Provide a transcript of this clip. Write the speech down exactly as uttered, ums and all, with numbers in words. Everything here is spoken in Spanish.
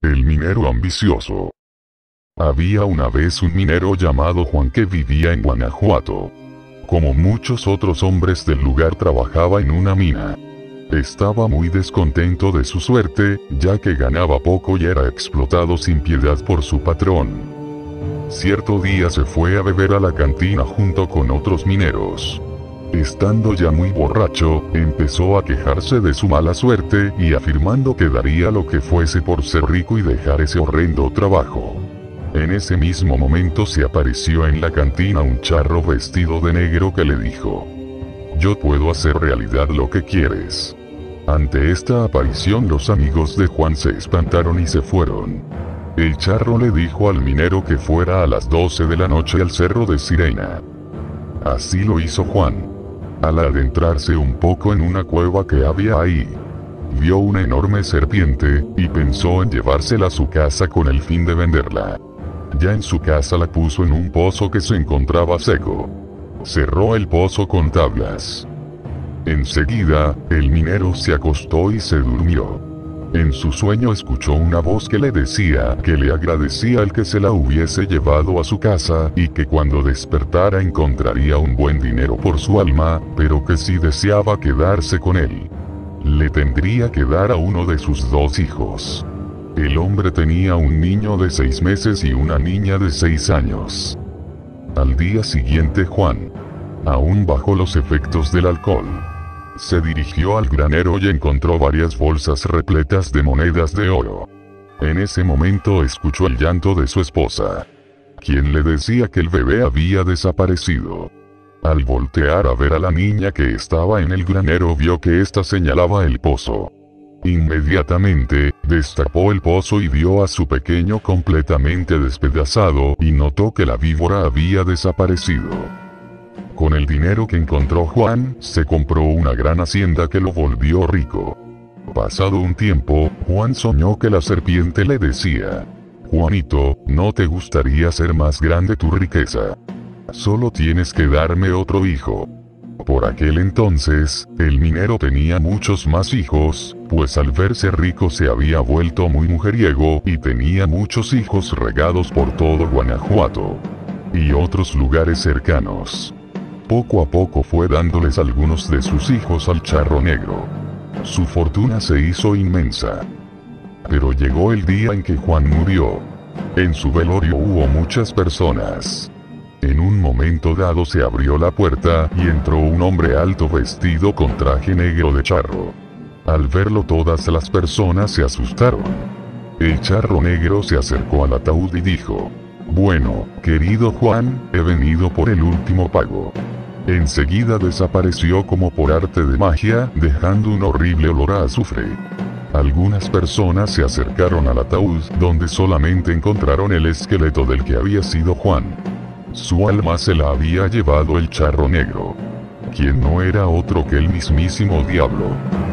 El minero ambicioso. Había una vez un minero llamado Juan que vivía en Guanajuato. Como muchos otros hombres del lugar, trabajaba en una mina. Estaba muy descontento de su suerte, ya que ganaba poco y era explotado sin piedad por su patrón. Cierto día se fue a beber a la cantina junto con otros mineros. Estando ya muy borracho, empezó a quejarse de su mala suerte y afirmando que daría lo que fuese por ser rico y dejar ese horrendo trabajo. En ese mismo momento se apareció en la cantina un charro vestido de negro que le dijo: «Yo puedo hacer realidad lo que quieres». Ante esta aparición, los amigos de Juan se espantaron y se fueron. El charro le dijo al minero que fuera a las doce de la noche al cerro de Sirena. Así lo hizo Juan. Al adentrarse un poco en una cueva que había ahí, vio una enorme serpiente, y pensó en llevársela a su casa con el fin de venderla. Ya en su casa la puso en un pozo que se encontraba seco. Cerró el pozo con tablas. Enseguida, el minero se acostó y se durmió. En su sueño escuchó una voz que le decía que le agradecía el que se la hubiese llevado a su casa, y que cuando despertara encontraría un buen dinero por su alma, pero que si deseaba quedarse con él, le tendría que dar a uno de sus dos hijos. El hombre tenía un niño de seis meses y una niña de seis años. Al día siguiente Juan, aún bajo los efectos del alcohol, se dirigió al granero y encontró varias bolsas repletas de monedas de oro. En ese momento escuchó el llanto de su esposa, quien le decía que el bebé había desaparecido. Al voltear a ver a la niña que estaba en el granero, vio que ésta señalaba el pozo. Inmediatamente, destapó el pozo y vio a su pequeño completamente despedazado, y notó que la víbora había desaparecido. Con el dinero que encontró Juan, se compró una gran hacienda que lo volvió rico. Pasado un tiempo, Juan soñó que la serpiente le decía: «Juanito, ¿no te gustaría hacer más grande tu riqueza? Solo tienes que darme otro hijo». Por aquel entonces, el minero tenía muchos más hijos, pues al verse rico se había vuelto muy mujeriego, y tenía muchos hijos regados por todo Guanajuato y otros lugares cercanos. Poco a poco fue dándoles algunos de sus hijos al charro negro. Su fortuna se hizo inmensa. Pero llegó el día en que Juan murió. En su velorio hubo muchas personas. En un momento dado se abrió la puerta, y entró un hombre alto vestido con traje negro de charro. Al verlo, todas las personas se asustaron. El charro negro se acercó al ataúd y dijo: «Bueno, querido Juan, he venido por el último pago». Enseguida desapareció como por arte de magia, dejando un horrible olor a azufre. Algunas personas se acercaron al ataúd, donde solamente encontraron el esqueleto del que había sido Juan. Su alma se la había llevado el charro negro, quien no era otro que el mismísimo diablo.